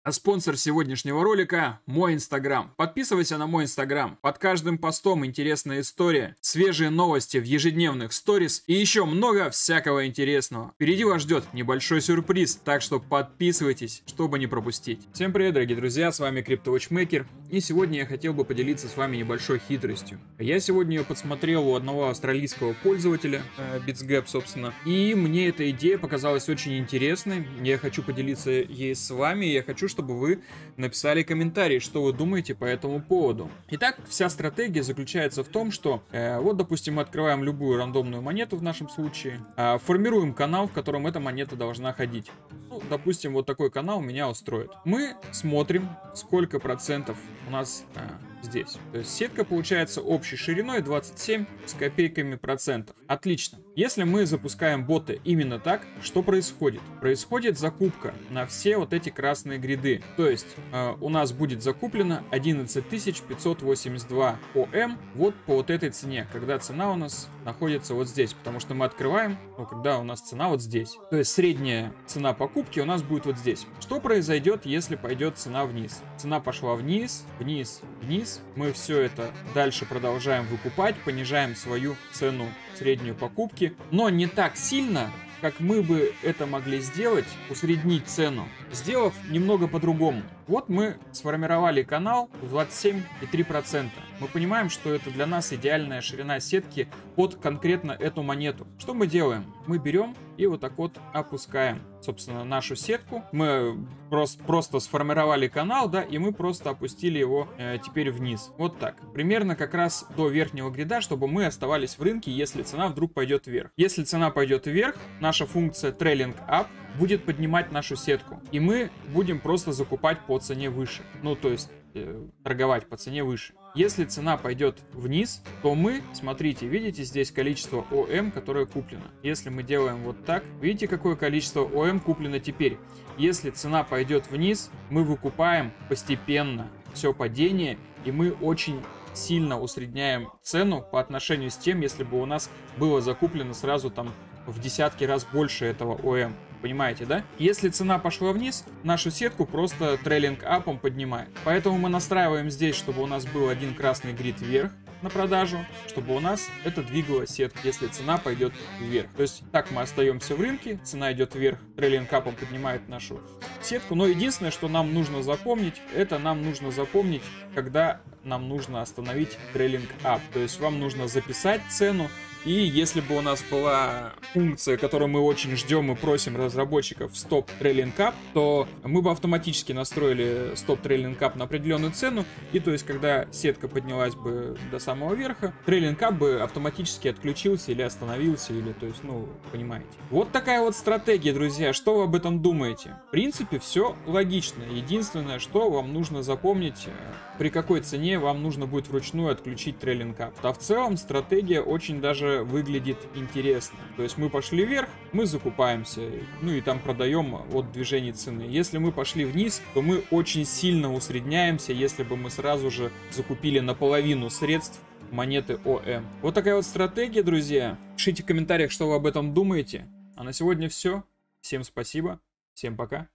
А спонсор сегодняшнего ролика – мой Инстаграм. Подписывайся на мой Инстаграм. Под каждым постом интересная история, свежие новости в ежедневных сторис и еще много всякого интересного. Впереди вас ждет небольшой сюрприз, так что подписывайтесь, чтобы не пропустить. Всем привет, дорогие друзья, с вами CryptoWatchmaker. И сегодня я хотел бы поделиться с вами небольшой хитростью. Я сегодня ее подсмотрел у одного австралийского пользователя, BitsGap, собственно. И мне эта идея показалась очень интересной. Я хочу поделиться ей с вами. Я хочу, чтобы вы написали комментарий, что вы думаете по этому поводу. Итак, вся стратегия заключается в том, что вот, допустим, мы открываем любую рандомную монету в нашем случае, формируем канал, в котором эта монета должна ходить. Ну, допустим, вот такой канал меня устроит. Мы смотрим, сколько процентов у нас здесь. То есть сетка получается общей шириной 27 с копейками процентов. Отлично. Если мы запускаем бота именно так, что происходит? Происходит закупка на все вот эти красные гриды. То есть у нас будет закуплено 11 582 ОМ вот по вот этой цене, когда цена у нас находится вот здесь. Потому что мы открываем, когда у нас цена вот здесь. То есть средняя цена покупки у нас будет вот здесь. Что произойдет, если пойдет цена вниз? Цена пошла вниз, вниз, вниз. Мы все это дальше продолжаем выкупать, понижаем свою цену среднюю покупки, но не так сильно, как мы бы это могли сделать, усреднить цену, сделав немного по-другому. Вот мы сформировали канал в 27,3%. Мы понимаем, что это для нас идеальная ширина сетки под конкретно эту монету. Что мы делаем? Мы берем и вот так вот опускаем, собственно, нашу сетку. Мы просто сформировали канал, да, и мы просто опустили его теперь вниз. Вот так. Примерно как раз до верхнего грида, чтобы мы оставались в рынке, если цена вдруг пойдет вверх. Если цена пойдет вверх, наша функция Trailing Up будет поднимать нашу сетку. И мы будем просто закупать по цене выше. Ну, то есть торговать по цене выше. Если цена пойдет вниз, то мы, смотрите, видите здесь количество ОМ, которое куплено. Если мы делаем вот так, видите, какое количество ОМ куплено теперь. Если цена пойдет вниз, мы выкупаем постепенно все падение, и мы очень сильно усредняем цену по отношению с тем, если бы у нас было закуплено сразу там в десятки раз больше этого ОМ. Понимаете, да? Если цена пошла вниз, нашу сетку просто трейлинг апом поднимает. Поэтому мы настраиваем здесь, чтобы у нас был один красный грид вверх на продажу, чтобы у нас это двигало сетку, если цена пойдет вверх. То есть так мы остаемся в рынке, цена идет вверх, трейлинг апом поднимает нашу сетку. Но единственное, что нам нужно запомнить, это нам нужно запомнить, когда нам нужно остановить трейлинг ап. То есть вам нужно записать цену. И если бы у нас была функция, которую мы очень ждем и просим разработчиков Stop Trailing Up, то мы бы автоматически настроили Stop Trailing Up на определенную цену. И то есть, когда сетка поднялась бы до самого верха, Trailing Up бы автоматически отключился или остановился, или, то есть, ну, понимаете. Вот такая вот стратегия, друзья. Что вы об этом думаете? В принципе, все логично. Единственное, что вам нужно запомнить, при какой цене вам нужно будет вручную отключить Trailing Up. А в целом стратегия очень даже выглядит интересно. То есть мы пошли вверх, мы закупаемся, ну и там продаем от движения цены. Если мы пошли вниз, то мы очень сильно усредняемся, если бы мы сразу же закупили наполовину средств монеты ОМ. Вот такая вот стратегия, друзья. Пишите в комментариях, что вы об этом думаете. А на сегодня все. Всем спасибо, всем пока.